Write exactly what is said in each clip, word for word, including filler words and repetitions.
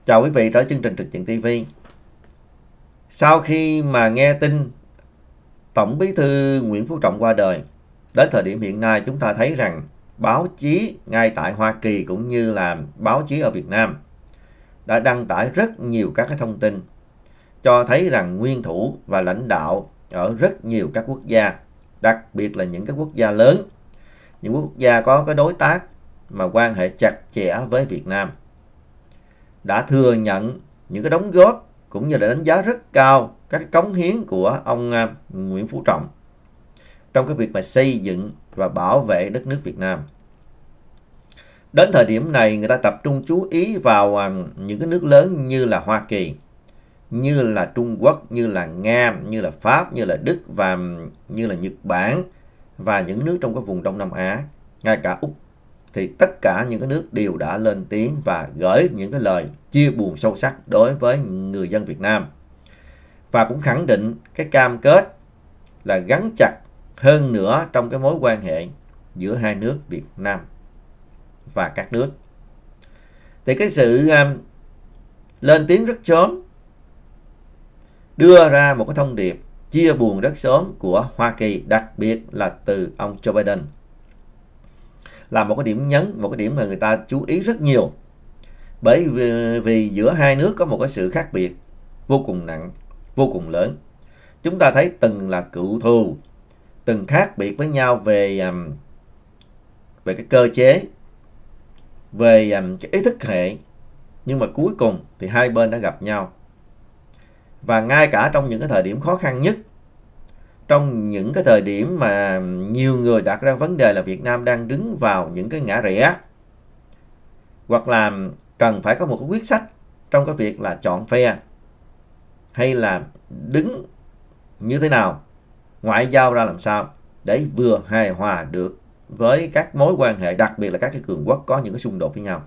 Chào quý vị trở lại chương trình Trực Diện ti vi. Sau khi mà nghe tin Tổng Bí thư Nguyễn Phú Trọng qua đời, đến thời điểm hiện nay chúng ta thấy rằng báo chí ngay tại Hoa Kỳ cũng như là báo chí ở Việt Nam đã đăng tải rất nhiều các cái thông tin cho thấy rằng nguyên thủ và lãnh đạo ở rất nhiều các quốc gia, đặc biệt là những cái quốc gia lớn, những quốc gia có cái đối tác mà quan hệ chặt chẽ với Việt Nam, đã thừa nhận những cái đóng góp cũng như là đánh giá rất cao các cái cống hiến của ông Nguyễn Phú Trọng trong cái việc mà xây dựng và bảo vệ đất nước Việt Nam. Đến thời điểm này, người ta tập trung chú ý vào những cái nước lớn như là Hoa Kỳ, như là Trung Quốc, như là Nga, như là Pháp, như là Đức và như là Nhật Bản và những nước trong cái vùng Đông Nam Á, ngay cả Úc. Thì tất cả những cái nước đều đã lên tiếng và gửi những cái lời chia buồn sâu sắc đối với người dân Việt Nam. Và cũng khẳng định cái cam kết là gắn chặt hơn nữa trong cái mối quan hệ giữa hai nước Việt Nam và các nước. Thì cái sự um, lên tiếng rất sớm, đưa ra một cái thông điệp chia buồn rất sớm của Hoa Kỳ, đặc biệt là từ ông Joe Biden, là một cái điểm nhấn, một cái điểm mà người ta chú ý rất nhiều. Bởi vì, vì giữa hai nước có một cái sự khác biệt vô cùng nặng, vô cùng lớn. Chúng ta thấy từng là cựu thù, từng khác biệt với nhau về về cái cơ chế, về cái ý thức hệ, nhưng mà cuối cùng thì hai bên đã gặp nhau. Và ngay cả trong những cái thời điểm khó khăn nhất, trong những cái thời điểm mà nhiều người đặt ra vấn đề là Việt Nam đang đứng vào những cái ngã rẽ, hoặc là cần phải có một cái quyết sách trong cái việc là chọn phe hay là đứng như thế nào, ngoại giao ra làm sao để vừa hài hòa được với các mối quan hệ, đặc biệt là các cái cường quốc có những cái xung đột với nhau,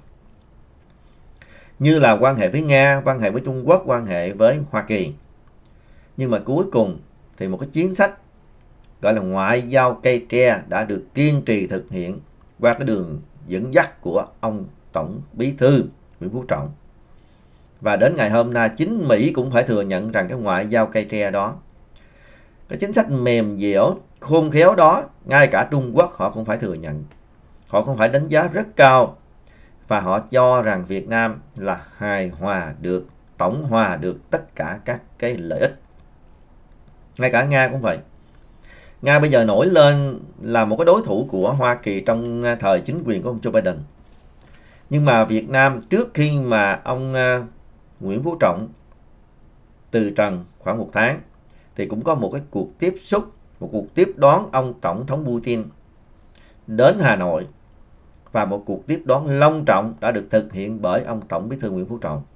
như là quan hệ với Nga, quan hệ với Trung Quốc, quan hệ với Hoa Kỳ. Nhưng mà cuối cùng thì một cái chính sách gọi là ngoại giao cây tre đã được kiên trì thực hiện qua cái đường dẫn dắt của ông Tổng Bí thư Nguyễn Phú Trọng. Và đến ngày hôm nay, chính Mỹ cũng phải thừa nhận rằng cái ngoại giao cây tre đó, cái chính sách mềm dẻo, khôn khéo đó, ngay cả Trung Quốc họ cũng phải thừa nhận. Họ cũng phải đánh giá rất cao và họ cho rằng Việt Nam là hài hòa được, tổng hòa được tất cả các cái lợi ích. Ngay cả Nga cũng vậy. Nga bây giờ nổi lên là một cái đối thủ của Hoa Kỳ trong thời chính quyền của ông Joe Biden. Nhưng mà Việt Nam trước khi mà ông Nguyễn Phú Trọng từ trần khoảng một tháng thì cũng có một cái cuộc tiếp xúc, một cuộc tiếp đón ông Tổng thống Putin đến Hà Nội, và một cuộc tiếp đón long trọng đã được thực hiện bởi ông Tổng Bí thư Nguyễn Phú Trọng.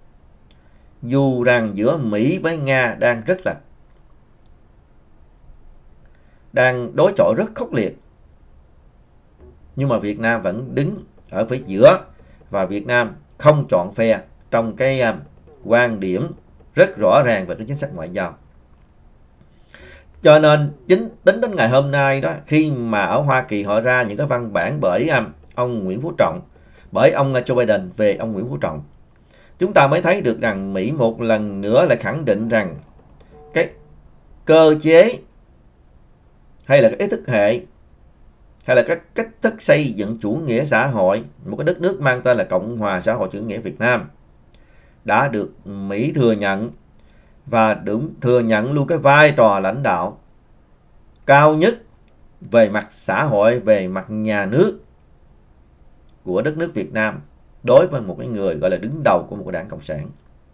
Dù rằng giữa Mỹ với Nga đang rất là đang đối chọi rất khốc liệt, nhưng mà Việt Nam vẫn đứng ở phía giữa, và Việt Nam không chọn phe trong cái uh, quan điểm rất rõ ràng về cái chính sách ngoại giao. Cho nên chính tính đến ngày hôm nay đó, khi mà ở Hoa Kỳ họ ra những cái văn bản bởi um, ông Nguyễn Phú Trọng, bởi ông Joe Biden về ông Nguyễn Phú Trọng, chúng ta mới thấy được rằng Mỹ một lần nữa lại khẳng định rằng cái cơ chế hay là cái ý thức hệ hay là cái cách thức xây dựng chủ nghĩa xã hội, một cái đất nước mang tên là Cộng hòa xã hội chủ nghĩa Việt Nam, đã được Mỹ thừa nhận, và đúng thừa nhận luôn cái vai trò lãnh đạo cao nhất về mặt xã hội, về mặt nhà nước của đất nước Việt Nam đối với một cái người gọi là đứng đầu của một cái đảng Cộng sản.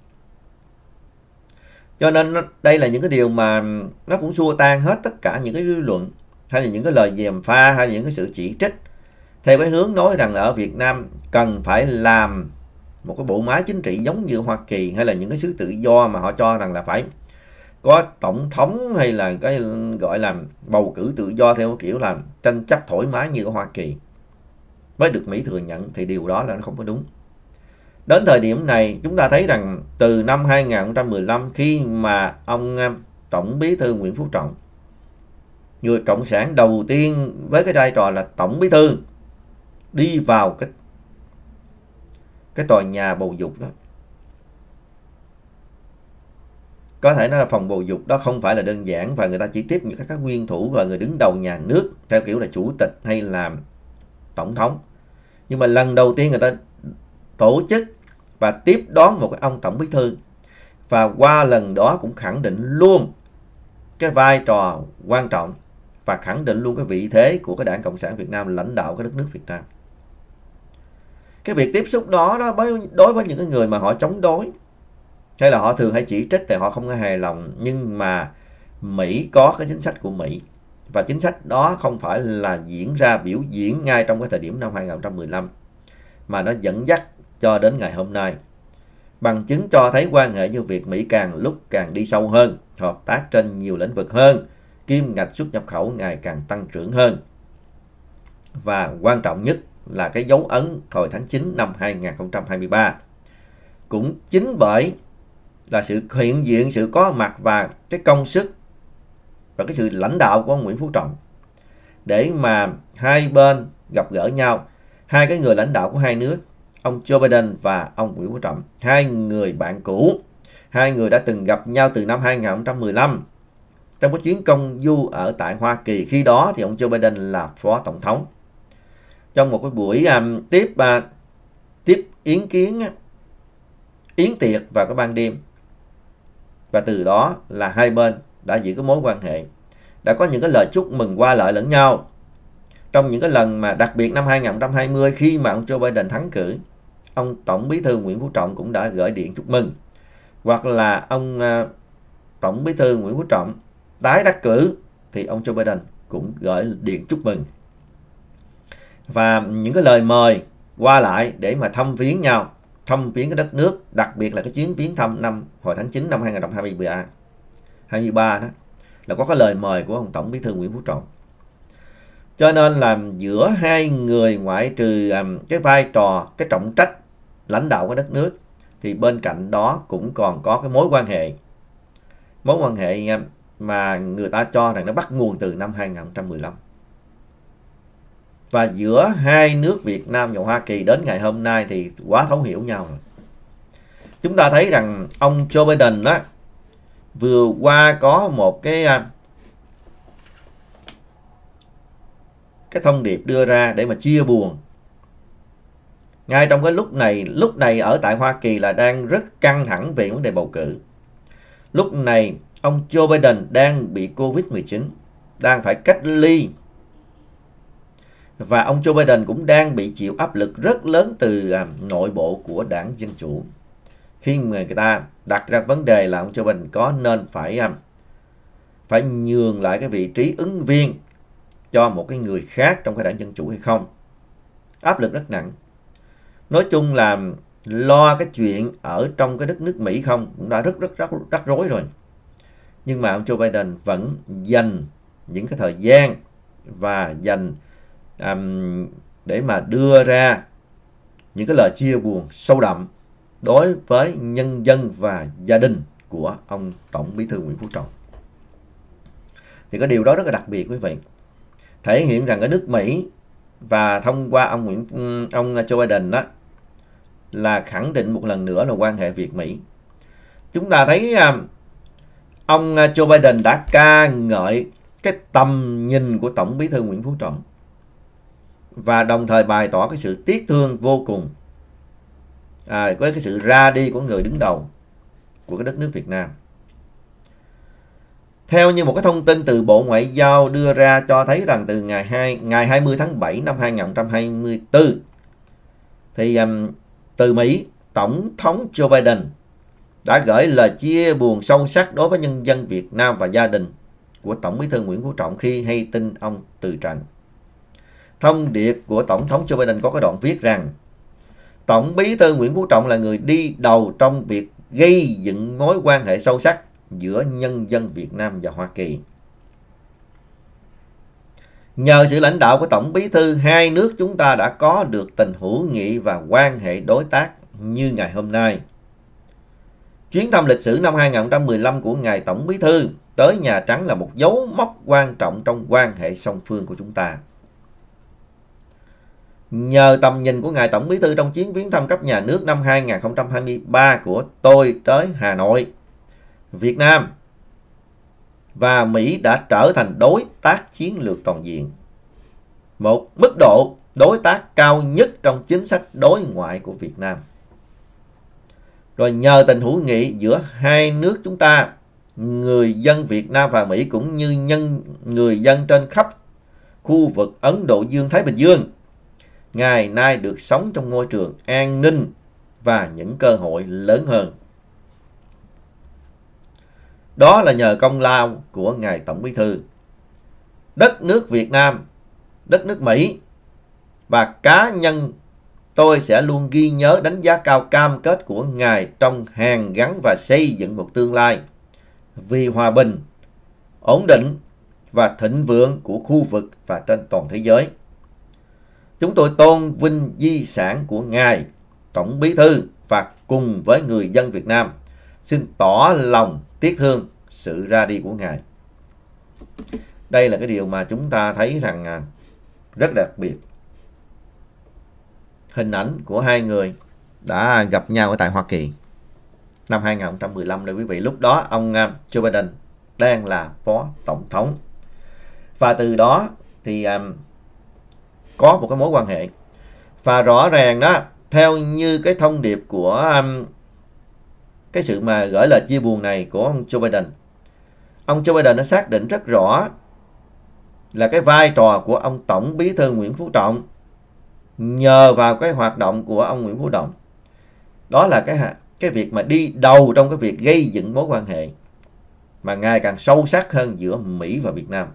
Cho nên đây là những cái điều mà nó cũng xua tan hết tất cả những cái dư luận hay là những cái lời gièm pha hay là những cái sự chỉ trích theo cái hướng nói rằng là ở Việt Nam cần phải làm một cái bộ máy chính trị giống như Hoa Kỳ, hay là những cái xứ tự do mà họ cho rằng là phải có tổng thống hay là cái gọi là bầu cử tự do theo kiểu là tranh chấp thoải mái như ở Hoa Kỳ mới được Mỹ thừa nhận, thì điều đó là nó không có đúng. Đến thời điểm này chúng ta thấy rằng từ năm hai nghìn không trăm mười lăm, khi mà ông Tổng Bí thư Nguyễn Phú Trọng, người cộng sản đầu tiên với cái vai trò là Tổng Bí thư, đi vào cái cái tòa nhà bầu dục đó, có thể nói là phòng bầu dục đó không phải là đơn giản, và người ta chỉ tiếp những các nguyên thủ và người đứng đầu nhà nước theo kiểu là chủ tịch hay là tổng thống. Nhưng mà lần đầu tiên người ta tổ chức và tiếp đón một cái ông tổng bí thư, và qua lần đó cũng khẳng định luôn cái vai trò quan trọng và khẳng định luôn cái vị thế của cái Đảng Cộng sản Việt Nam lãnh đạo cái đất nước Việt Nam. Cái việc tiếp xúc đó, đó đối với những cái người mà họ chống đối hay là họ thường hay chỉ trích thì họ không có hài lòng, nhưng mà Mỹ có cái chính sách của Mỹ, và chính sách đó không phải là diễn ra biểu diễn ngay trong cái thời điểm năm hai nghìn không trăm mười lăm, mà nó dẫn dắt cho đến ngày hôm nay. Bằng chứng cho thấy quan hệ như Việt Mỹ càng lúc càng đi sâu hơn, hợp tác trên nhiều lĩnh vực hơn, kim ngạch xuất nhập khẩu ngày càng tăng trưởng hơn. Và quan trọng nhất là cái dấu ấn hồi tháng chín năm hai nghìn không trăm hai mươi ba. Cũng chính bởi là sự hiện diện, sự có mặt và cái công sức và cái sự lãnh đạo của ông Nguyễn Phú Trọng để mà hai bên gặp gỡ nhau, hai cái người lãnh đạo của hai nước, ông Joe Biden và ông Nguyễn Phú Trọng, hai người bạn cũ, hai người đã từng gặp nhau từ năm hai nghìn không trăm mười lăm trong cái chuyến công du ở tại Hoa Kỳ. Khi đó thì ông Joe Biden là phó tổng thống. Trong một cái buổi um, tiếp uh, tiếp yến kiến yến tiệc vào cái ban đêm, và từ đó là hai bên đã giữ cái mối quan hệ, đã có những cái lời chúc mừng qua lại lẫn nhau. Trong những cái lần mà đặc biệt năm hai nghìn không trăm hai mươi, khi mà ông Joe Biden thắng cử, ông Tổng Bí thư Nguyễn Phú Trọng cũng đã gửi điện chúc mừng. Hoặc là ông uh, Tổng Bí thư Nguyễn Phú Trọng tái đắc cử thì ông Joe Biden cũng gửi điện chúc mừng. Và những cái lời mời qua lại để mà thăm viếng nhau, thăm viếng cái đất nước, đặc biệt là cái chuyến viếng thăm năm hồi tháng chín năm hai nghìn không trăm hai mươi ba đó, là có cái lời mời của ông Tổng Bí thư Nguyễn Phú Trọng. Cho nên là giữa hai người, ngoại trừ um, cái vai trò, cái trọng trách lãnh đạo của đất nước, thì bên cạnh đó cũng còn có cái mối quan hệ mối quan hệ um, mà người ta cho rằng nó bắt nguồn từ năm hai nghìn không trăm mười lăm. Và giữa hai nước Việt Nam và Hoa Kỳ đến ngày hôm nay thì quá thấu hiểu nhau rồi. Chúng ta thấy rằng ông Joe Biden đó vừa qua có một cái cái thông điệp đưa ra để mà chia buồn. Ngay trong cái lúc này, lúc này ở tại Hoa Kỳ là đang rất căng thẳng về vấn đề bầu cử. Lúc này ông Joe Biden đang bị Covid mười chín, đang phải cách ly. Và ông Joe Biden cũng đang bị chịu áp lực rất lớn từ nội bộ của Đảng Dân Chủ. Khi mà người ta đặt ra vấn đề là ông Joe Biden có nên phải phải nhường lại cái vị trí ứng viên cho một cái người khác trong cái Đảng Dân Chủ hay không. Áp lực rất nặng. Nói chung là lo cái chuyện ở trong cái đất nước Mỹ không cũng đã rất rất rất rắc rối rồi. Nhưng mà ông Joe Biden vẫn dành những cái thời gian và dành um, để mà đưa ra những cái lời chia buồn sâu đậm đối với nhân dân và gia đình của ông Tổng Bí thư Nguyễn Phú Trọng. Thì cái điều đó rất là đặc biệt quý vị. Thể hiện rằng ở nước Mỹ và thông qua ông Nguyễn ông Joe Biden đó là khẳng định một lần nữa là quan hệ Việt Mỹ. Chúng ta thấy ông Joe Biden đã ca ngợi cái tầm nhìn của Tổng Bí thư Nguyễn Phú Trọng và đồng thời bày tỏ cái sự tiếc thương vô cùng à, với cái sự ra đi của người đứng đầu của cái đất nước Việt Nam. Theo như một cái thông tin từ Bộ Ngoại giao đưa ra cho thấy rằng từ ngày hai ngày hai mươi tháng bảy năm hai nghìn không trăm hai mươi tư thì um, từ Mỹ, Tổng thống Joe Biden đã gửi lời chia buồn sâu sắc đối với nhân dân Việt Nam và gia đình của Tổng Bí thư Nguyễn Phú Trọng khi hay tin ông từ trần. Thông điệp của Tổng thống Joe Biden có cái đoạn viết rằng Tổng Bí thư Nguyễn Phú Trọng là người đi đầu trong việc gây dựng mối quan hệ sâu sắc giữa nhân dân Việt Nam và Hoa Kỳ. Nhờ sự lãnh đạo của Tổng Bí thư, hai nước chúng ta đã có được tình hữu nghị và quan hệ đối tác như ngày hôm nay. Chuyến thăm lịch sử năm hai nghìn không trăm mười lăm của ngài Tổng Bí thư tới Nhà Trắng là một dấu mốc quan trọng trong quan hệ song phương của chúng ta. Nhờ tầm nhìn của ngài Tổng Bí thư trong chuyến viếng thăm cấp nhà nước năm hai nghìn không trăm hai mươi ba của tôi tới Hà Nội, Việt Nam và Mỹ đã trở thành đối tác chiến lược toàn diện, một mức độ đối tác cao nhất trong chính sách đối ngoại của Việt Nam. Rồi nhờ tình hữu nghị giữa hai nước chúng ta, người dân Việt Nam và Mỹ cũng như nhân người dân trên khắp khu vực Ấn Độ Dương-Thái Bình Dương ngày nay được sống trong môi trường an ninh và những cơ hội lớn hơn. Đó là nhờ công lao của Ngài Tổng Bí Thư. Đất nước Việt Nam, đất nước Mỹ và cá nhân tôi sẽ luôn ghi nhớ đánh giá cao cam kết của Ngài trong hàn gắn và xây dựng một tương lai vì hòa bình, ổn định và thịnh vượng của khu vực và trên toàn thế giới. Chúng tôi tôn vinh di sản của Ngài Tổng Bí Thư và cùng với người dân Việt Nam xin tỏ lòng tiếc thương sự ra đi của Ngài. Đây là cái điều mà chúng ta thấy rằng rất đặc biệt. Hình ảnh của hai người đã gặp nhau ở tại Hoa Kỳ năm hai nghìn không trăm mười lăm đây quý vị. Lúc đó ông Joe Biden đang là phó tổng thống. Và từ đó thì um, có một cái mối quan hệ. Và rõ ràng đó, theo như cái thông điệp của um, cái sự mà gửi lời chia buồn này của ông Joe Biden, ông Joe Biden đã xác định rất rõ là cái vai trò của ông Tổng Bí Thư Nguyễn Phú Trọng nhờ vào cái hoạt động của ông Nguyễn Phú Trọng. Đó là cái cái việc mà đi đầu trong cái việc gây dựng mối quan hệ mà ngày càng sâu sắc hơn giữa Mỹ và Việt Nam.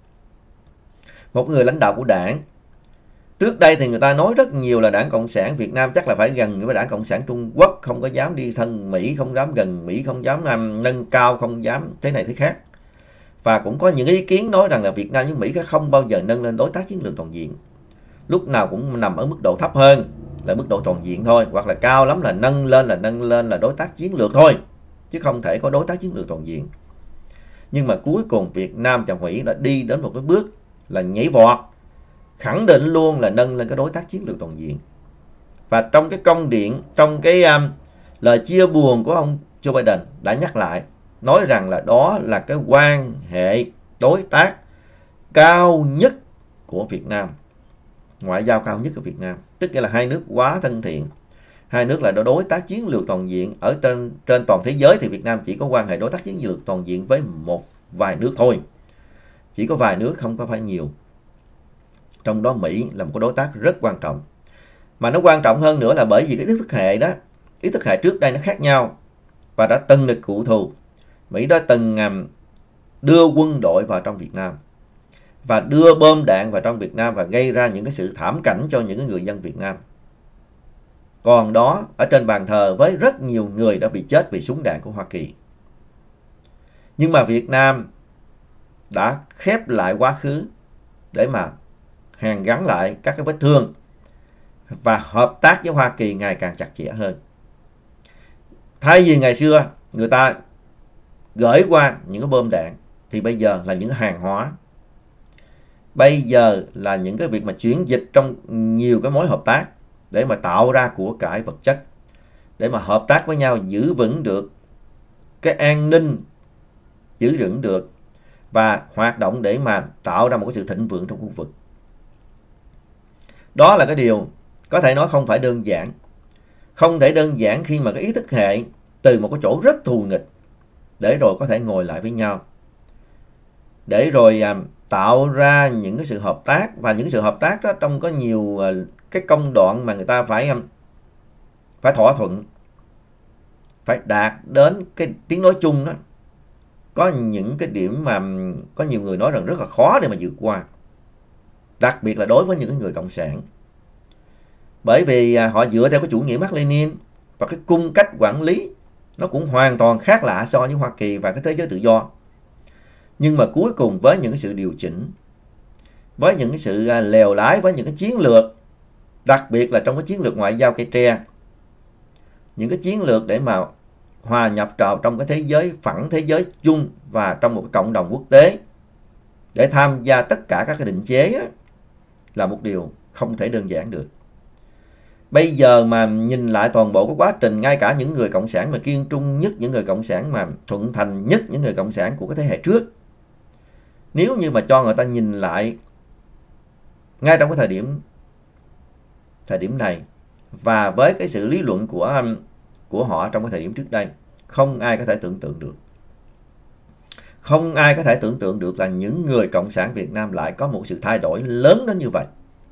Một người lãnh đạo của đảng, trước đây thì người ta nói rất nhiều là Đảng Cộng sản Việt Nam chắc là phải gần với Đảng Cộng sản Trung Quốc, không có dám đi thân Mỹ, không dám gần Mỹ, không dám um, nâng cao, không dám thế này thế khác. Và cũng có những ý kiến nói rằng là Việt Nam với Mỹ không bao giờ nâng lên đối tác chiến lược toàn diện. Lúc nào cũng nằm ở mức độ thấp hơn là mức độ toàn diện thôi, hoặc là cao lắm là nâng lên là nâng lên là đối tác chiến lược thôi, chứ không thể có đối tác chiến lược toàn diện. Nhưng mà cuối cùng Việt Nam và Mỹ đã đi đến một cái bước là nhảy vọt, khẳng định luôn là nâng lên cái đối tác chiến lược toàn diện. Và trong cái công điện, trong cái um, lời chia buồn của ông Joe Biden đã nhắc lại, nói rằng là đó là cái quan hệ đối tác cao nhất của Việt Nam, ngoại giao cao nhất của Việt Nam, tức là hai nước quá thân thiện, hai nước là đối tác chiến lược toàn diện. Ở trên trên toàn thế giới thì Việt Nam chỉ có quan hệ đối tác chiến lược toàn diện với một vài nước thôi, chỉ có vài nước, không có phải nhiều. Trong đó Mỹ là một cái đối tác rất quan trọng, mà nó quan trọng hơn nữa là bởi vì cái ý thức hệ đó, ý thức hệ trước đây nó khác nhau và đã từng được cụ thù. Mỹ đã từng đưa quân đội vào trong Việt Nam và đưa bom đạn vào trong Việt Nam và gây ra những cái sự thảm cảnh cho những người dân Việt Nam. Còn đó, ở trên bàn thờ với rất nhiều người đã bị chết vì súng đạn của Hoa Kỳ. Nhưng mà Việt Nam đã khép lại quá khứ để mà hàn gắn lại các cái vết thương và hợp tác với Hoa Kỳ ngày càng chặt chẽ hơn. Thay vì ngày xưa người ta gửi qua những cái bom đạn thì bây giờ là những hàng hóa. Bây giờ là những cái việc mà chuyển dịch trong nhiều cái mối hợp tác để mà tạo ra của cải vật chất, để mà hợp tác với nhau giữ vững được cái an ninh, giữ vững được và hoạt động để mà tạo ra một cái sự thịnh vượng trong khu vực. Đó là cái điều có thể nói không phải đơn giản. Không thể đơn giản khi mà cái ý thức hệ từ một cái chỗ rất thù nghịch để rồi có thể ngồi lại với nhau, để rồi à, tạo ra những cái sự hợp tác. Và những sự hợp tác đó trong có nhiều à, cái công đoạn mà người ta phải phải thỏa thuận, phải đạt đến cái tiếng nói chung đó. Có những cái điểm mà có nhiều người nói rằng rất là khó để mà vượt qua, đặc biệt là đối với những người cộng sản, bởi vì à, họ dựa theo cái chủ nghĩa Mác Lênin và cái cung cách quản lý nó cũng hoàn toàn khác lạ so với Hoa Kỳ và cái thế giới tự do. Nhưng mà cuối cùng với những cái sự điều chỉnh, với những cái sự à, lèo lái, với những cái chiến lược, đặc biệt là trong cái chiến lược ngoại giao cây tre, những cái chiến lược để mà hòa nhập vào trong cái thế giới phẳng, thế giới chung và trong một cái cộng đồng quốc tế để tham gia tất cả các cái định chế đó, là một điều không thể đơn giản được. Bây giờ mà nhìn lại toàn bộ cái quá trình, ngay cả những người cộng sản mà kiên trung nhất, những người cộng sản mà thuận thành nhất, những người cộng sản của cái thế hệ trước, nếu như mà cho người ta nhìn lại ngay trong cái thời điểm thời điểm này và với cái sự lý luận của của họ trong cái thời điểm trước đây, không ai có thể tưởng tượng được. Không ai có thể tưởng tượng được là những người cộng sản Việt Nam lại có một sự thay đổi lớn đến như vậy.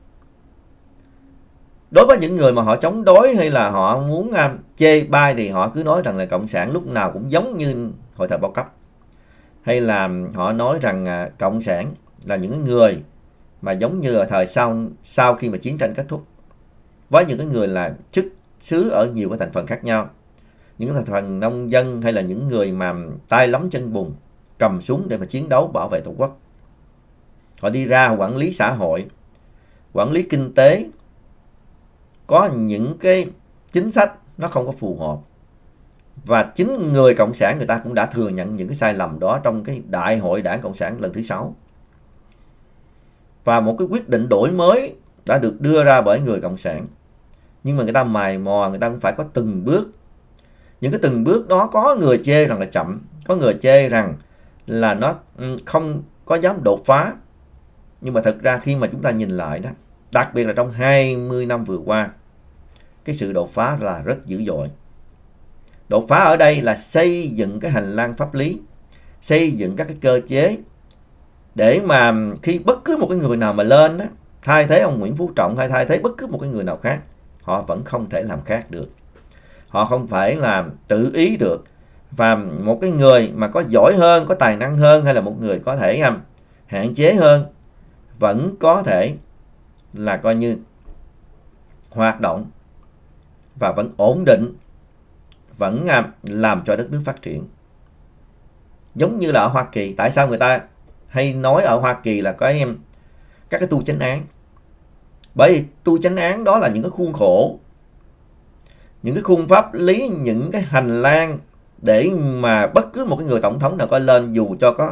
Đối với những người mà họ chống đối hay là họ muốn um, chê bai thì họ cứ nói rằng là cộng sản lúc nào cũng giống như hồi thời bao cấp. Hay là họ nói rằng uh, cộng sản là những người mà giống như ở thời sau sau khi mà chiến tranh kết thúc, với những cái người là chức xứ ở nhiều cái thành phần khác nhau, những thành phần nông dân hay là những người mà tay lắm chân bùn, cầm súng để mà chiến đấu bảo vệ tổ quốc. Họ đi ra quản lý xã hội, quản lý kinh tế, có những cái chính sách nó không có phù hợp. Và chính người cộng sản người ta cũng đã thừa nhận những cái sai lầm đó trong cái đại hội đảng cộng sản lần thứ sáu. Và một cái quyết định đổi mới đã được đưa ra bởi người cộng sản. Nhưng mà người ta mài mò, người ta cũng phải có từng bước. Những cái từng bước đó có người chê rằng là chậm, có người chê rằng là nó không có dám đột phá. Nhưng mà thật ra khi mà chúng ta nhìn lại đó, đặc biệt là trong hai mươi năm vừa qua, cái sự đột phá là rất dữ dội. Đột phá ở đây là xây dựng cái hành lang pháp lý, xây dựng các cái cơ chế để mà khi bất cứ một cái người nào mà lên đó, thay thế ông Nguyễn Phú Trọng hay thay thế bất cứ một cái người nào khác, họ vẫn không thể làm khác được. Họ không phải làm tự ý được. Và một cái người mà có giỏi hơn, có tài năng hơn, hay là một người có thể um, hạn chế hơn, vẫn có thể là coi như hoạt động và vẫn ổn định, vẫn um, làm cho đất nước phát triển. Giống như là ở Hoa Kỳ, tại sao người ta hay nói ở Hoa Kỳ là có em các cái tu chánh án? Bởi vì tu chánh án đó là những cái khuôn khổ, những cái khung pháp lý, những cái hành lang để mà bất cứ một cái người tổng thống nào có lên, dù cho có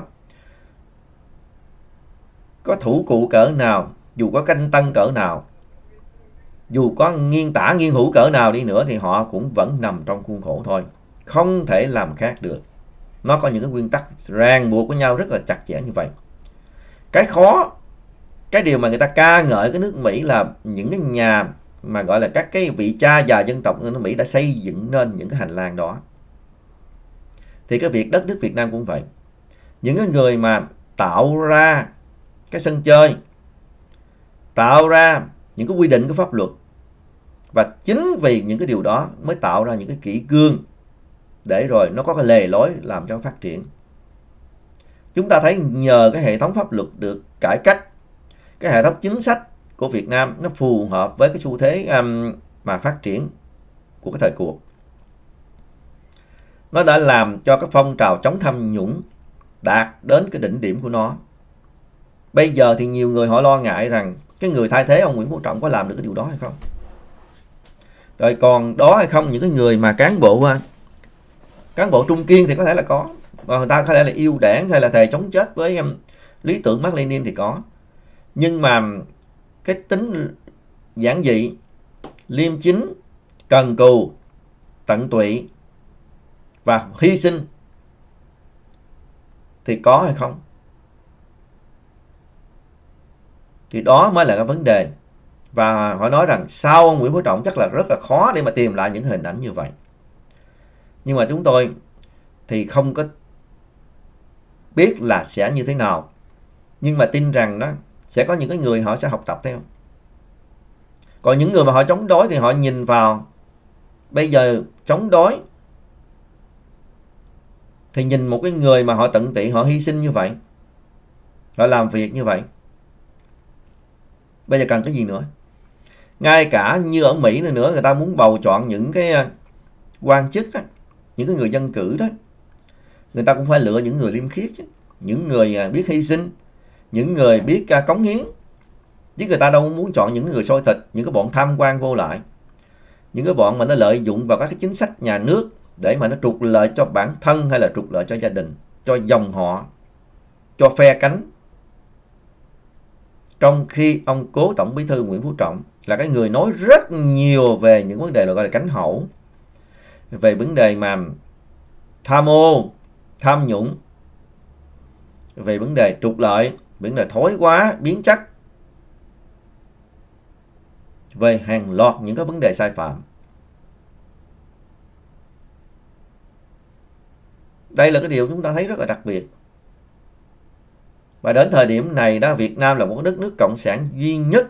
có thủ cụ cỡ nào, dù có canh tân cỡ nào, dù có nghiêng tả nghiêng hữu cỡ nào đi nữa, thì họ cũng vẫn nằm trong khuôn khổ thôi, không thể làm khác được. Nó có những cái nguyên tắc ràng buộc với nhau rất là chặt chẽ như vậy. Cái khó, cái điều mà người ta ca ngợi cái nước Mỹ là những cái nhà mà gọi là các cái vị cha già dân tộc nước Mỹ đã xây dựng nên những cái hành lang đó. Thì cái việc đất nước Việt Nam cũng vậy. Những cái người mà tạo ra cái sân chơi, tạo ra những cái quy định của pháp luật, và chính vì những cái điều đó mới tạo ra những cái kỷ cương để rồi nó có cái lề lối làm cho phát triển. Chúng ta thấy nhờ cái hệ thống pháp luật được cải cách, cái hệ thống chính sách của Việt Nam nó phù hợp với cái xu thế um, mà phát triển của cái thời cuộc. Nó đã làm cho cái phong trào chống tham nhũng đạt đến cái đỉnh điểm của nó. Bây giờ thì nhiều người họ lo ngại rằng cái người thay thế ông Nguyễn Phú Trọng có làm được cái điều đó hay không. Rồi còn đó hay không, những cái người mà cán bộ cán bộ trung kiên thì có thể là có, và người ta có thể là yêu đảng hay là thề chống chết với um, lý tưởng Mác Lênin thì có. Nhưng mà cái tính giản dị, liêm chính, cần cù, tận tụy và hy sinh thì có hay không? Thì đó mới là cái vấn đề. Và họ nói rằng sau ông Nguyễn Phú Trọng chắc là rất là khó để mà tìm lại những hình ảnh như vậy. Nhưng mà chúng tôi thì không có biết là sẽ như thế nào. Nhưng mà tin rằng đó sẽ có những cái người họ sẽ học tập theo. Còn những người mà họ chống đối thì họ nhìn vào bây giờ chống đối thì nhìn một cái người mà họ tận tụy, họ hy sinh như vậy, họ làm việc như vậy, bây giờ cần cái gì nữa? Ngay cả như ở Mỹ nữa nữa, người ta muốn bầu chọn những cái quan chức đó, những cái người dân cử đó, người ta cũng phải lựa những người liêm khiết chứ, những người biết hy sinh, những người biết cống hiến, chứ người ta đâu muốn chọn những người sôi thịt, những cái bọn tham quan vô lại, những cái bọn mà nó lợi dụng vào các cái chính sách nhà nước để mà nó trục lợi cho bản thân hay là trục lợi cho gia đình, cho dòng họ, cho phe cánh. Trong khi ông cố Tổng Bí thư Nguyễn Phú Trọng là cái người nói rất nhiều về những vấn đề gọi là cánh hậu, về vấn đề mà tham ô, tham nhũng, về vấn đề trục lợi, vấn đề thối quá, biến chất, về hàng loạt những cái vấn đề sai phạm. Đây là cái điều chúng ta thấy rất là đặc biệt. Và đến thời điểm này đó, Việt Nam là một đất nước cộng sản duy nhất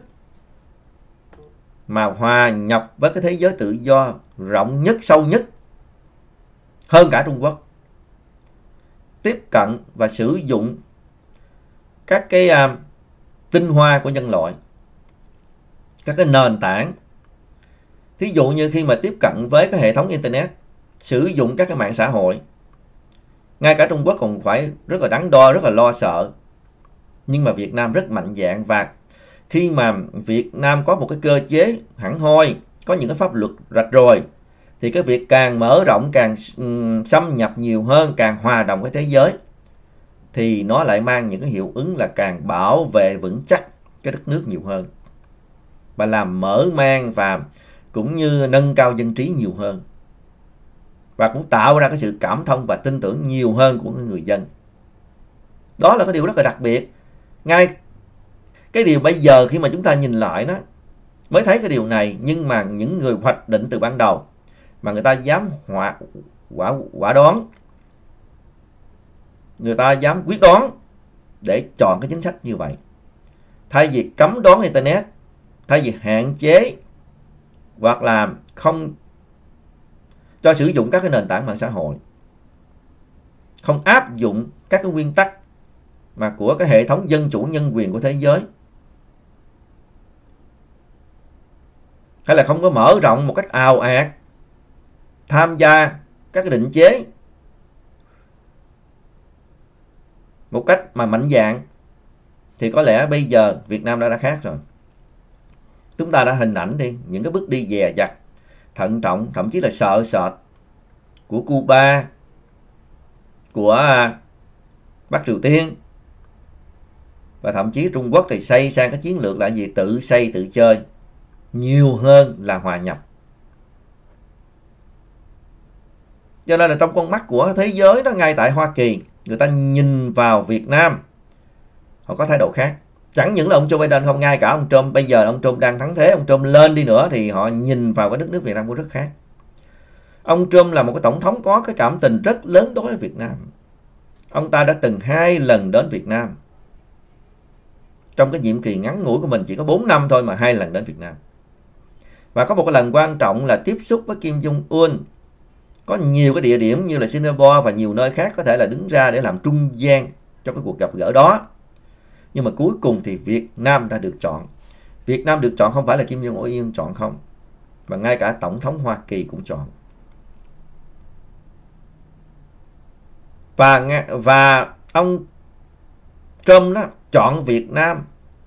mà hòa nhập với cái thế giới tự do rộng nhất, sâu nhất, hơn cả Trung Quốc. Tiếp cận và sử dụng các cái uh, tinh hoa của nhân loại, các cái nền tảng. Thí dụ như khi mà tiếp cận với cái hệ thống Internet, sử dụng các cái mạng xã hội, ngay cả Trung Quốc còn phải rất là đắn đo, rất là lo sợ. Nhưng mà Việt Nam rất mạnh dạn, và khi mà Việt Nam có một cái cơ chế hẳn hoi, có những cái pháp luật rạch ròi, thì cái việc càng mở rộng, càng xâm nhập nhiều hơn, càng hòa đồng với thế giới, thì nó lại mang những cái hiệu ứng là càng bảo vệ vững chắc cái đất nước nhiều hơn, và làm mở mang và cũng như nâng cao dân trí nhiều hơn, và cũng tạo ra cái sự cảm thông và tin tưởng nhiều hơn của người dân. Đó là cái điều rất là đặc biệt. Ngay cái điều bây giờ khi mà chúng ta nhìn lại đó mới thấy cái điều này, nhưng mà những người hoạch định từ ban đầu mà người ta dám quả, quả, quả đoán, người ta dám quyết đoán để chọn cái chính sách như vậy. Thay vì cấm đoán Internet, thay vì hạn chế hoặc là không cho sử dụng các cái nền tảng mạng xã hội, không áp dụng các cái nguyên tắc mà của cái hệ thống dân chủ nhân quyền của thế giới, hay là không có mở rộng một cách ào ạt, tham gia các cái định chế một cách mà mạnh dạn, thì có lẽ bây giờ Việt Nam đã đã khác rồi. Chúng ta đã hình ảnh đi, những cái bước đi dè dặt, thận trọng, thậm chí là sợ sệt của Cuba, của Bắc Triều Tiên, và thậm chí Trung Quốc thì xây sang cái chiến lược là gì? Tự xây tự chơi nhiều hơn là hòa nhập. Do nên là trong con mắt của thế giới đó, ngay tại Hoa Kỳ, người ta nhìn vào Việt Nam họ có thái độ khác. Chẳng những là ông Joe Biden không, ngay cả ông Trump, bây giờ ông Trump đang thắng thế, ông Trump lên đi nữa thì họ nhìn vào cái đất nước Việt Nam cũng rất khác. Ông Trump là một cái tổng thống có cái cảm tình rất lớn đối với Việt Nam. Ông ta đã từng hai lần đến Việt Nam. Trong cái nhiệm kỳ ngắn ngủi của mình chỉ có bốn năm thôi mà hai lần đến Việt Nam. Và có một cái lần quan trọng là tiếp xúc với Kim Jong-un. Có nhiều cái địa điểm như là Singapore và nhiều nơi khác có thể là đứng ra để làm trung gian cho cái cuộc gặp gỡ đó. Nhưng mà cuối cùng thì Việt Nam đã được chọn. Việt Nam được chọn không phải là Kim Jong-un chọn không, mà ngay cả Tổng thống Hoa Kỳ cũng chọn. Và, và ông Trump đó chọn Việt Nam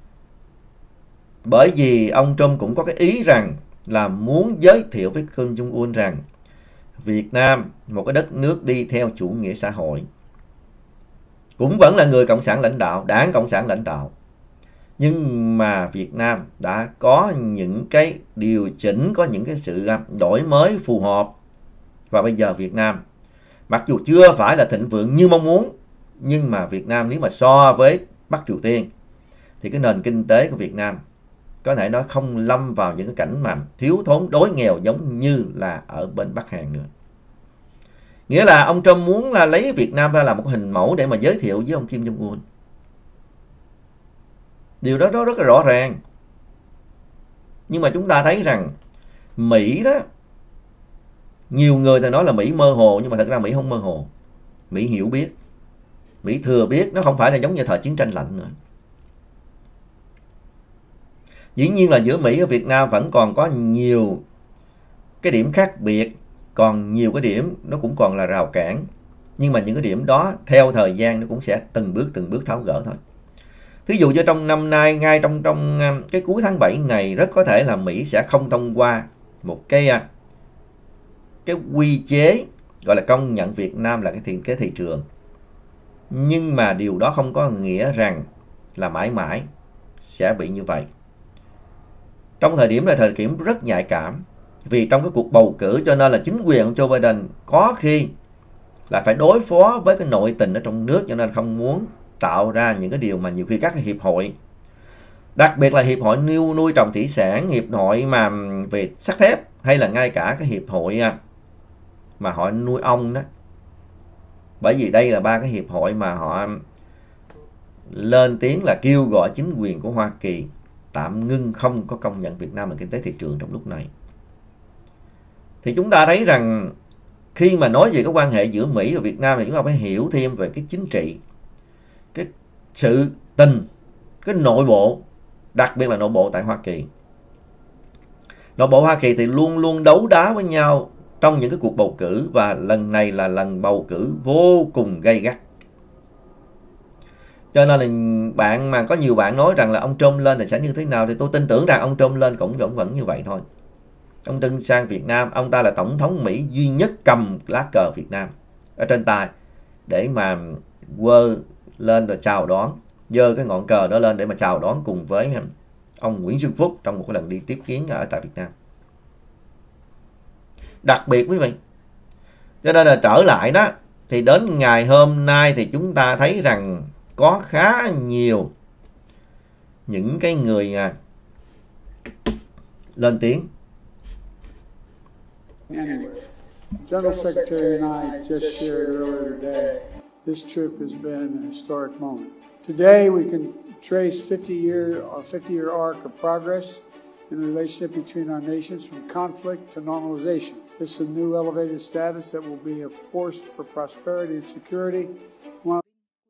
bởi vì ông Trump cũng có cái ý rằng là muốn giới thiệu với Kim Jong-un rằng Việt Nam, một cái đất nước đi theo chủ nghĩa xã hội, cũng vẫn là người Cộng sản lãnh đạo, đảng Cộng sản lãnh đạo, nhưng mà Việt Nam đã có những cái điều chỉnh, có những cái sự đổi mới phù hợp. Và bây giờ Việt Nam, mặc dù chưa phải là thịnh vượng như mong muốn, nhưng mà Việt Nam nếu mà so với Bắc Triều Tiên thì cái nền kinh tế của Việt Nam có thể nói không lâm vào những cái cảnh mà thiếu thốn đói nghèo giống như là ở bên Bắc Hàn nữa. Nghĩa là ông Trump muốn là lấy Việt Nam ra làm một hình mẫu để mà giới thiệu với ông Kim Jong-un. Điều đó, đó rất là rõ ràng. Nhưng mà chúng ta thấy rằng Mỹ đó, nhiều người thì nói là Mỹ mơ hồ, nhưng mà thật ra Mỹ không mơ hồ. Mỹ hiểu biết, Mỹ thừa biết, nó không phải là giống như thời chiến tranh lạnh nữa. Dĩ nhiên là giữa Mỹ và Việt Nam vẫn còn có nhiều cái điểm khác biệt, còn nhiều cái điểm nó cũng còn là rào cản. Nhưng mà những cái điểm đó theo thời gian nó cũng sẽ từng bước từng bước tháo gỡ thôi. Thí dụ như trong năm nay, ngay trong trong cái cuối tháng bảy này, rất có thể là Mỹ sẽ không thông qua một cái cái quy chế gọi là công nhận Việt Nam là cái thị, cái thị trường. Nhưng mà điều đó không có nghĩa rằng là mãi mãi sẽ bị như vậy. trong thời điểm này thời điểm rất nhạy cảm, vì trong cái cuộc bầu cử cho nên là chính quyền ông Joe Biden có khi là phải đối phó với cái nội tình ở trong nước, cho nên không muốn tạo ra những cái điều mà nhiều khi các cái hiệp hội, đặc biệt là hiệp hội nuôi, nuôi trồng thủy sản, hiệp hội mà về sắt thép, hay là ngay cả cái hiệp hội mà họ nuôi ong đó. Bởi vì đây là ba cái hiệp hội mà họ lên tiếng là kêu gọi chính quyền của Hoa Kỳ tạm ngưng, không có công nhận Việt Nam là kinh tế thị trường trong lúc này. Thì chúng ta thấy rằng khi mà nói về cái quan hệ giữa Mỹ và Việt Nam thì chúng ta phải hiểu thêm về cái chính trị, cái sự tình, cái nội bộ, đặc biệt là nội bộ tại Hoa Kỳ. Nội bộ Hoa Kỳ thì luôn luôn đấu đá với nhau trong những cái cuộc bầu cử, và lần này là lần bầu cử vô cùng gay gắt. Cho nên là bạn mà có nhiều bạn nói rằng là ông Trump lên thì sẽ như thế nào, thì tôi tin tưởng rằng ông Trump lên cũng vẫn vẫn như vậy thôi. Ông Trump sang Việt Nam, ông ta là tổng thống Mỹ duy nhất cầm lá cờ Việt Nam ở trên tay để mà quơ lên và chào đón, giơ cái ngọn cờ đó lên để mà chào đón cùng với ông Nguyễn Xuân Phúc trong một cái lần đi tiếp kiến ở tại Việt Nam. Đặc biệt quý vị, cho nên là trở lại đó, thì đến ngày hôm nay thì chúng ta thấy rằng có khá nhiều những cái người à, lên tiếng. General Secretary and I just shared earlier today, this trip has been a historic moment. Today we can trace fifty year or fifty year arc of progress in the relationship between our nations from conflict to normalization. This is a new elevated status that will be a force for prosperity and security. One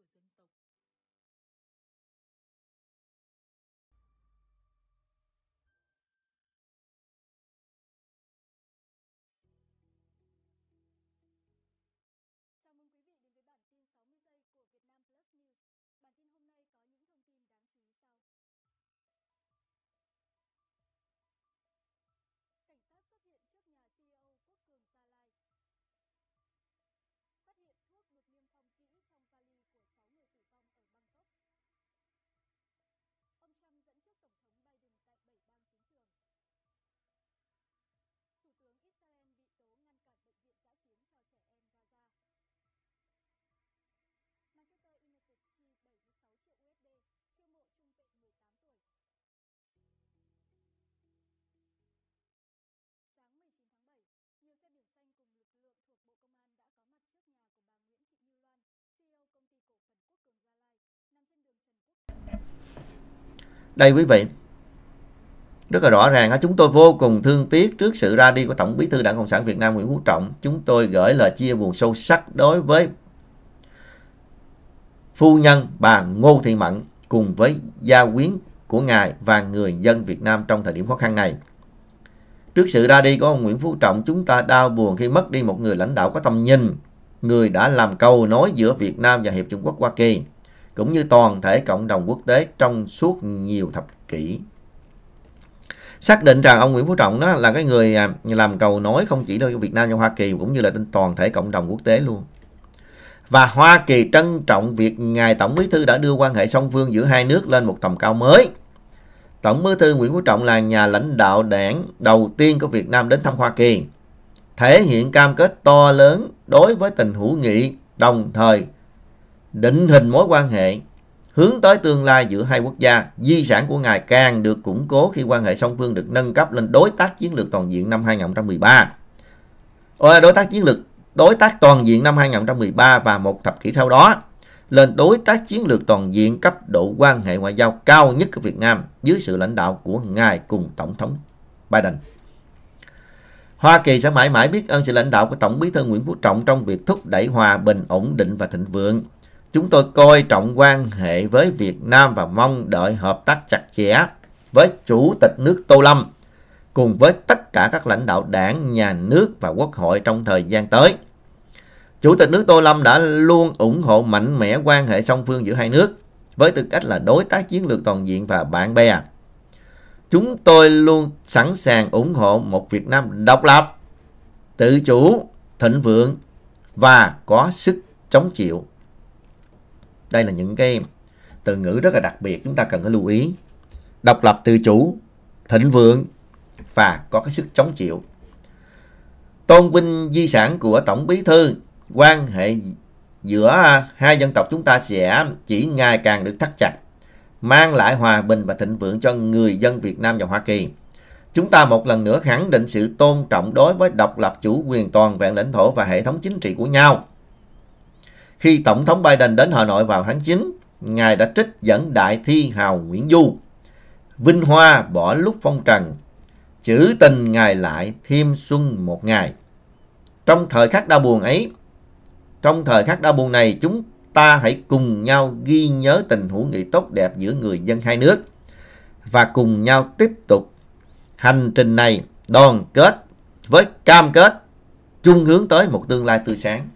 Đây quý vị, rất là rõ ràng, chúng tôi vô cùng thương tiếc trước sự ra đi của Tổng Bí thư Đảng Cộng sản Việt Nam Nguyễn Phú Trọng. Chúng tôi gửi lời chia buồn sâu sắc đối với phu nhân bà Ngô Thị Mận cùng với gia quyến của ngài và người dân Việt Nam trong thời điểm khó khăn này. Trước sự ra đi của ông Nguyễn Phú Trọng, chúng ta đau buồn khi mất đi một người lãnh đạo có tầm nhìn, người đã làm cầu nối giữa Việt Nam và Hiệp Trung Quốc Hoa Kỳ, cũng như toàn thể cộng đồng quốc tế trong suốt nhiều thập kỷ. Xác định rằng ông Nguyễn Phú Trọng đó là cái người làm cầu nối không chỉ đối với Việt Nam và Hoa Kỳ, cũng như là trên toàn thể cộng đồng quốc tế luôn. Và Hoa Kỳ trân trọng việc ngài Tổng Bí thư đã đưa quan hệ song phương giữa hai nước lên một tầm cao mới. Tổng Bí thư Nguyễn Phú Trọng là nhà lãnh đạo đảng đầu tiên của Việt Nam đến thăm Hoa Kỳ, thể hiện cam kết to lớn đối với tình hữu nghị, đồng thời định hình mối quan hệ hướng tới tương lai giữa hai quốc gia. Di sản của ngài càng được củng cố khi quan hệ song phương được nâng cấp lên đối tác chiến lược toàn diện năm hai nghìn không trăm mười ba. Đối tác chiến lược đối tác toàn diện năm hai nghìn không trăm mười ba và một thập kỷ sau đó lên đối tác chiến lược toàn diện cấp độ quan hệ ngoại giao cao nhất của Việt Nam dưới sự lãnh đạo của ngài cùng Tổng thống Biden. Hoa Kỳ sẽ mãi mãi biết ơn sự lãnh đạo của Tổng Bí thư Nguyễn Phú Trọng trong việc thúc đẩy hòa bình, ổn định và thịnh vượng. Chúng tôi coi trọng quan hệ với Việt Nam và mong đợi hợp tác chặt chẽ với Chủ tịch nước Tô Lâm cùng với tất cả các lãnh đạo đảng, nhà nước và quốc hội trong thời gian tới. Chủ tịch nước Tô Lâm đã luôn ủng hộ mạnh mẽ quan hệ song phương giữa hai nước với tư cách là đối tác chiến lược toàn diện và bạn bè. Chúng tôi luôn sẵn sàng ủng hộ một Việt Nam độc lập, tự chủ, thịnh vượng và có sức chống chịu. Đây là những cái từ ngữ rất là đặc biệt chúng ta cần phải lưu ý. Độc lập, tự chủ thịnh vượng và có cái sức chống chịu. Tôn vinh di sản của Tổng Bí thư, quan hệ giữa hai dân tộc chúng ta sẽ chỉ ngày càng được thắt chặt, mang lại hòa bình và thịnh vượng cho người dân Việt Nam và Hoa Kỳ. Chúng ta một lần nữa khẳng định sự tôn trọng đối với độc lập, chủ quyền, toàn vẹn lãnh thổ và hệ thống chính trị của nhau. Khi Tổng thống Biden đến Hà Nội vào tháng chín, Ngài đã trích dẫn đại thi hào Nguyễn Du, vinh hoa bỏ lúc phong trần, chữ tình Ngài lại thêm xuân một ngày. Trong thời khắc đau buồn ấy, trong thời khắc đau buồn này, chúng ta hãy cùng nhau ghi nhớ tình hữu nghị tốt đẹp giữa người dân hai nước và cùng nhau tiếp tục hành trình này đoàn kết với cam kết chung hướng tới một tương lai tươi sáng.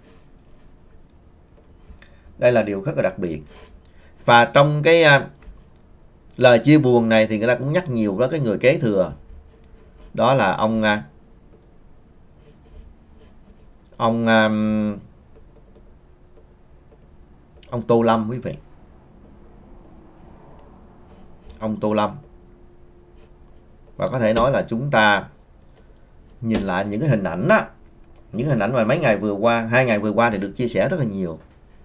Đây là điều rất là đặc biệt. Và trong cái uh, lời chia buồn này thì người ta cũng nhắc nhiều với cái người kế thừa. Đó là ông uh, ông um, ông Tô Lâm, quý vị. Ông Tô Lâm. Và có thể nói là chúng ta nhìn lại những cái hình ảnh á, những hình ảnh mà mấy ngày vừa qua, hai ngày vừa qua thì được chia sẻ rất là nhiều.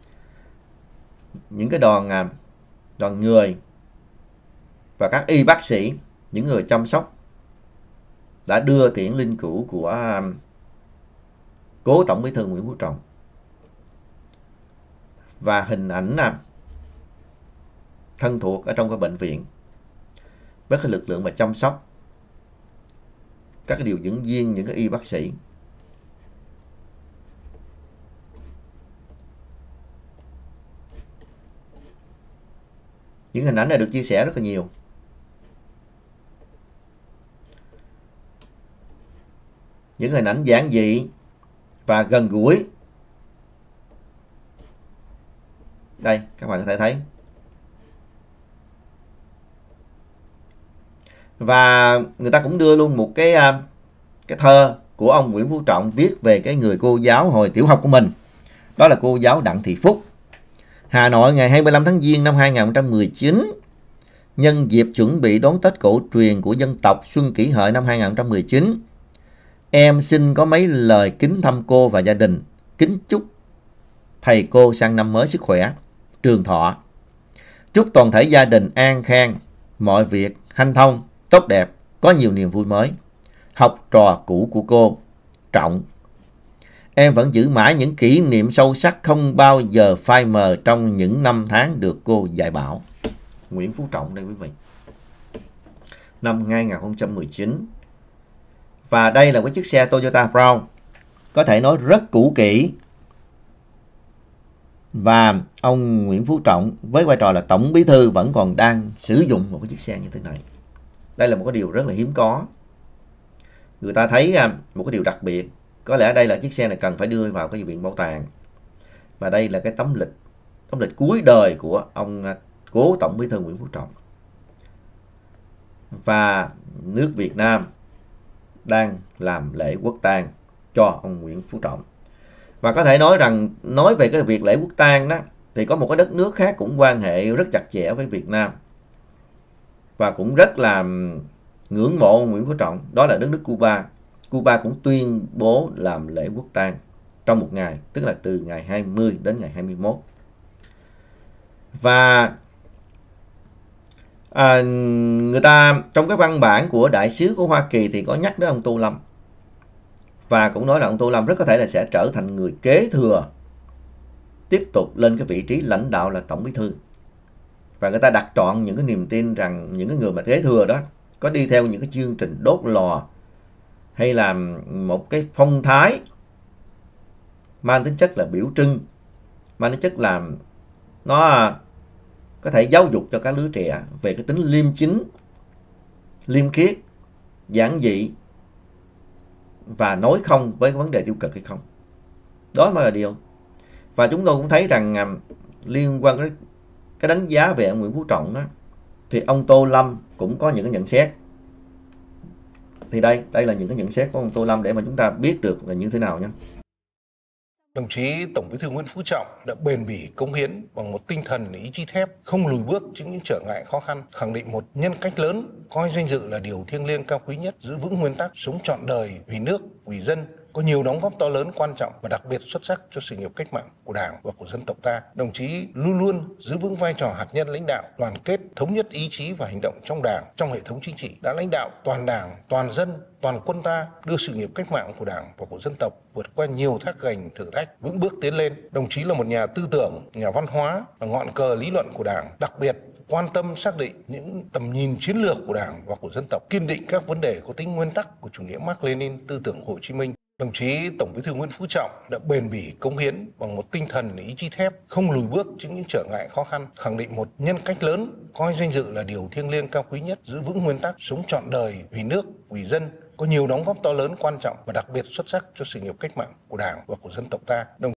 Những cái đoàn đoàn người và các y bác sĩ, những người chăm sóc đã đưa tiễn linh cữu của cố Tổng Bí thư Nguyễn Phú Trọng. Và hình ảnh thân thuộc ở trong cái bệnh viện với cái lực lượng mà chăm sóc, các cái điều dưỡng viên, những cái y bác sĩ. Những hình ảnh này được chia sẻ rất là nhiều. Những hình ảnh giản dị và gần gũi. Đây, các bạn có thể thấy. Và người ta cũng đưa luôn một cái cái thơ của ông Nguyễn Phú Trọng viết về cái người cô giáo hồi tiểu học của mình. Đó là cô giáo Đặng Thị Phúc. Hà Nội ngày hai mươi lăm tháng Giêng năm hai nghìn không trăm mười chín, nhân dịp chuẩn bị đón Tết cổ truyền của dân tộc Xuân Kỷ Hợi năm hai nghìn không trăm mười chín, em xin có mấy lời kính thăm cô và gia đình, kính chúc thầy cô sang năm mới sức khỏe, trường thọ. Chúc toàn thể gia đình an khang, mọi việc hanh thông, tốt đẹp, có nhiều niềm vui mới. Học trò cũ của cô, Trọng. Em vẫn giữ mãi những kỷ niệm sâu sắc không bao giờ phai mờ trong những năm tháng được cô dạy bảo. Nguyễn Phú Trọng đây quý vị. Năm hai nghìn không trăm mười chín. Và đây là cái chiếc xe Toyota Brown. Có thể nói rất cũ kỹ. Và ông Nguyễn Phú Trọng với vai trò là Tổng Bí thư vẫn còn đang sử dụng một cái chiếc xe như thế này. Đây là một cái điều rất là hiếm có. Người ta thấy một cái điều đặc biệt. Có lẽ đây là chiếc xe này cần phải đưa vào cái viện bảo tàng. Và đây là cái tấm lịch, tấm lịch cuối đời của ông cố Tổng Bí thư Nguyễn Phú Trọng. Và nước Việt Nam đang làm lễ quốc tang cho ông Nguyễn Phú Trọng. Và có thể nói rằng, nói về cái việc lễ quốc tang đó, thì có một cái đất nước khác cũng quan hệ rất chặt chẽ với Việt Nam. Và cũng rất là ngưỡng mộ ông Nguyễn Phú Trọng, đó là đất nước Cuba. Cuba cũng tuyên bố làm lễ quốc tang trong một ngày, tức là từ ngày hai mươi đến ngày hai mươi mốt. Và à, người ta trong cái văn bản của đại sứ của Hoa Kỳ thì có nhắc đến ông Tô Lâm. Và cũng nói là ông Tô Lâm rất có thể là sẽ trở thành người kế thừa, tiếp tục lên cái vị trí lãnh đạo là Tổng Bí thư. Và người ta đặt trọn những cái niềm tin rằng những cái người mà kế thừa đó có đi theo những cái chương trình đốt lò hay là một cái phong thái mang tính chất là biểu trưng, mang tính chất là nó có thể giáo dục cho các lứa trẻ về cái tính liêm chính, liêm khiết, giản dị và nói không với cái vấn đề tiêu cực hay không. Đó mới là điều. Và chúng tôi cũng thấy rằng liên quan đến cái đánh giá về ông Nguyễn Phú Trọng đó, thì ông Tô Lâm cũng có những cái nhận xét. Thì đây, đây là những cái nhận xét của ông Tô Lâm để mà chúng ta biết được là như thế nào nhé. Đồng chí Tổng Bí thư Nguyễn Phú Trọng đã bền bỉ cống hiến bằng một tinh thần ý chí thép, không lùi bước trước những trở ngại khó khăn, khẳng định một nhân cách lớn, coi danh dự là điều thiêng liêng cao quý nhất, giữ vững nguyên tắc sống trọn đời vì nước, vì dân, có nhiều đóng góp to lớn, quan trọng và đặc biệt xuất sắc cho sự nghiệp cách mạng của Đảng và của dân tộc ta. Đồng chí luôn luôn giữ vững vai trò hạt nhân lãnh đạo, đoàn kết, thống nhất ý chí và hành động trong Đảng, trong hệ thống chính trị, đã lãnh đạo toàn Đảng, toàn dân, toàn quân ta đưa sự nghiệp cách mạng của Đảng và của dân tộc vượt qua nhiều thác gành thử thách, vững bước tiến lên. Đồng chí là một nhà tư tưởng, nhà văn hóa, là ngọn cờ lý luận của Đảng, đặc biệt quan tâm xác định những tầm nhìn chiến lược của Đảng và của dân tộc, kiên định các vấn đề có tính nguyên tắc của chủ nghĩa Mác Lênin, tư tưởng Hồ Chí Minh. Đồng chí Tổng Bí thư Nguyễn Phú Trọng đã bền bỉ cống hiến bằng một tinh thần ý chí thép, không lùi bước trước những trở ngại khó khăn, khẳng định một nhân cách lớn, coi danh dự là điều thiêng liêng cao quý nhất, giữ vững nguyên tắc sống trọn đời vì nước, vì dân, có nhiều đóng góp to lớn, quan trọng và đặc biệt xuất sắc cho sự nghiệp cách mạng của Đảng và của dân tộc ta. Đồng